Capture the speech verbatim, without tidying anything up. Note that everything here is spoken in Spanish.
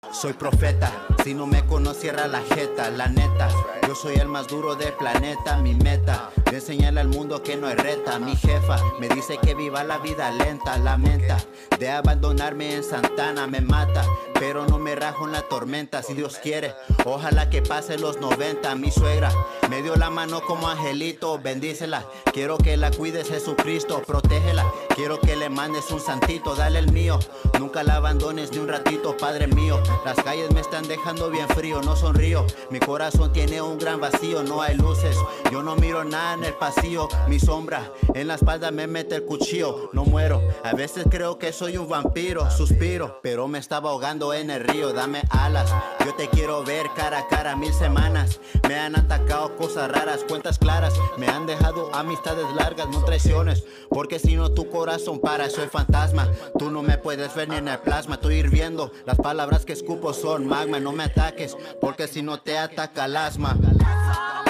Soy profeta, si no me conoce cierra la jeta, la neta. Yo soy el más duro del planeta, mi meta de enseñarle al mundo que no hay reta. Mi jefa me dice que viva la vida lenta, lamenta de abandonarme en Santana, me mata, pero no me rajo en la tormenta. Si Dios quiere, ojalá que pase los noventa. Mi suegra me dio la mano como angelito, bendícela. Quiero que la cuides, Jesucristo, protégela. Quiero que le mandes un santito, dale el mío. Nunca la abandones ni un ratito, Padre mío. Las calles me están dejando bien frío, no sonrío. Mi corazón tiene un gran vacío, no hay luces. Yo no miro nada en el pasillo. Mi sombra en la espalda me mete el cuchillo. No muero, a veces creo que soy un vampiro. Suspiro, pero me estaba ahogando en el río. Dame alas, yo te quiero ver cara a cara. Mil semanas me han atacado cosas raras, cuentas claras. Me han dejado amistades largas, no traiciones, porque si no tu corazón para. Soy fantasma, tú no me puedes ver ni en el plasma. Estoy hirviendo, las palabras que escupo son magma. No me ataques, porque si no te ataca el asma.